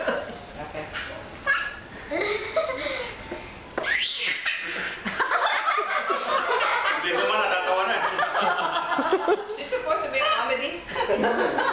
Okay. Hindi naman natatawa na. It's supposed to be a comedy.